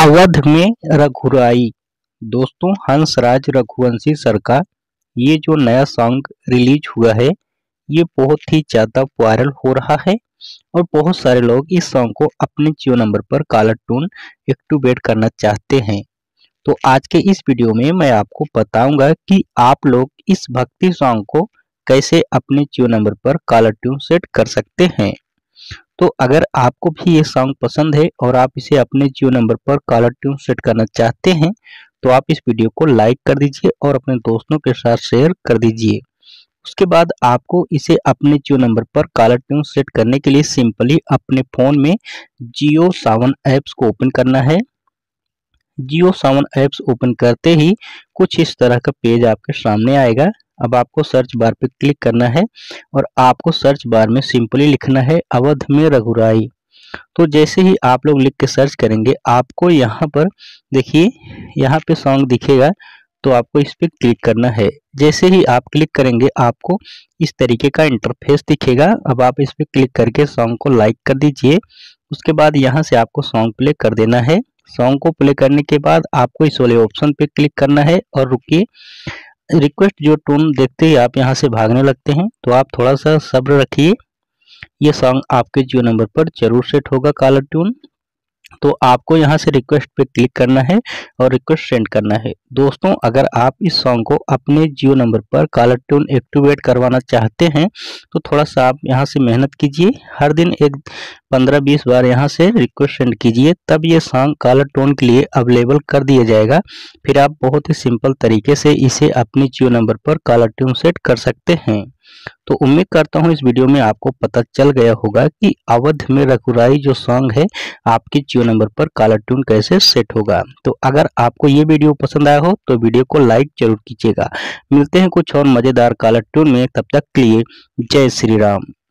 अवध में रघुराई। दोस्तों, हंसराज रघुवंशी सर का ये जो नया सॉन्ग रिलीज हुआ है ये बहुत ही ज्यादा वायरल हो रहा है और बहुत सारे लोग इस सॉन्ग को अपने जियो नंबर पर कॉलर ट्यून एक्टिवेट करना चाहते हैं। तो आज के इस वीडियो में मैं आपको बताऊंगा कि आप लोग इस भक्ति सॉन्ग को कैसे अपने जियो नंबर पर कॉलर ट्यून सेट कर सकते हैं। तो अगर आपको भी ये सॉन्ग पसंद है और आप इसे अपने जियो नंबर पर कॉलर ट्यून सेट करना चाहते हैं तो आप इस वीडियो को लाइक कर दीजिए और अपने दोस्तों के साथ शेयर कर दीजिए। उसके बाद आपको इसे अपने जियो नंबर पर कॉलर ट्यून सेट करने के लिए सिंपली अपने फोन में जियो सावन ऐप्स को ओपन करना है। जियो सावन ऐप्स ओपन करते ही कुछ इस तरह का पेज आपके सामने आएगा। अब आपको सर्च बार पे क्लिक करना है और आपको सर्च बार में सिंपली लिखना है अवध में रघुराई। तो जैसे ही आप लोग लिख के सर्च करेंगे आपको यहाँ पर देखिए यहाँ पे सॉन्ग दिखेगा, तो आपको इस पे क्लिक करना है। जैसे ही आप क्लिक करेंगे आपको इस तरीके का इंटरफेस दिखेगा। अब आप इस पे क्लिक करके सॉन्ग को लाइक कर दीजिए। उसके बाद यहाँ से आपको सॉन्ग प्ले कर देना है। सॉन्ग को प्ले करने के बाद आपको इस वाले ऑप्शन पे क्लिक करना है और रुकिए, रिक्वेस्ट जो टून देखते ही आप यहाँ से भागने लगते हैं तो आप थोड़ा सा सब्र रखिए। ये सॉन्ग आपके जियो नंबर पर जरूर सेट होगा कॉलर ट्यून। तो आपको यहाँ से रिक्वेस्ट पे क्लिक करना है और रिक्वेस्ट सेंड करना है। दोस्तों, अगर आप इस सॉन्ग को अपने जियो नंबर पर कॉलर ट्यून एक्टिवेट करवाना चाहते हैं तो थोड़ा सा आप यहाँ से मेहनत कीजिए। हर दिन एक 15-20 बार यहाँ से रिक्वेस्ट सेंड कीजिए, तब ये सॉन्ग कॉलर ट्यून के लिए अवेलेबल कर दिया जाएगा। फिर आप बहुत ही सिंपल तरीके से इसे अपने जियो नंबर पर कॉलर ट्यून सेट कर सकते हैं। तो उम्मीद करता हूँ इस वीडियो में आपको पता चल गया होगा कि अवध में रघुराई जो सॉन्ग है आपके जियो नंबर पर कॉलर ट्यून कैसे सेट होगा। तो अगर आपको ये वीडियो पसंद आया हो तो वीडियो को लाइक जरूर कीजिएगा। मिलते हैं कुछ और मजेदार कॉलर ट्यून में, तब तक के लिए जय श्री राम।